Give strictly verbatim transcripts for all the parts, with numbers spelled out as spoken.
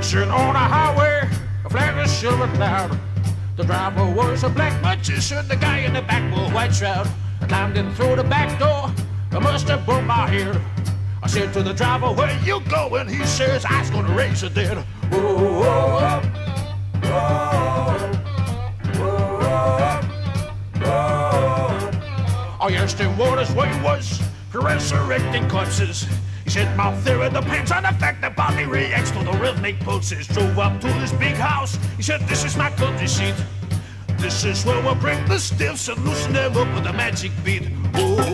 Sitting on a highway, a flag of silver cloud. The driver was a black magician, the guy in the back wore a white shroud. I climbed in through the back door, I must have broke my head. I said to the driver, where you going? He says, I was gonna raise the dead. Whoa, whoa, whoa, whoa, whoa. Oh yes, the water's way was for resurrecting corpses. He said, my theory depends on the fact that body reacts to the rhythmic pulses. Drove up to this big house, he said, this is my country seat. This is where we'll bring the stiffs and loosen them up with a magic beat. Ooh.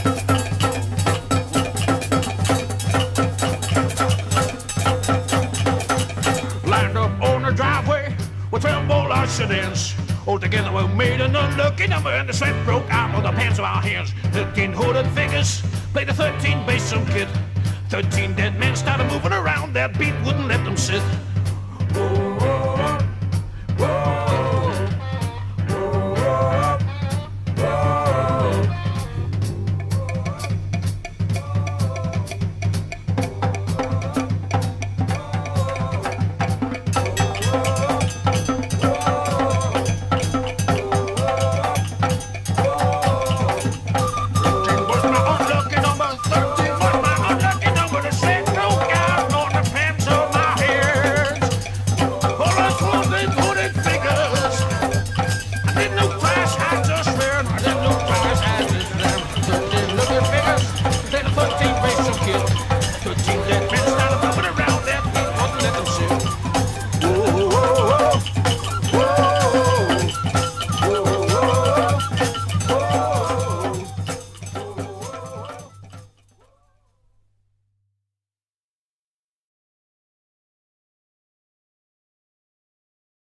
Lined up on the driveway with twelve more large sedans. All together we made an unlucky number, and the sweat broke out of the pants of our hands. Thirteen hooded figures played a thirteen bass drum kit. Thirteen dead men started moving around, their beat wouldn't let them sit.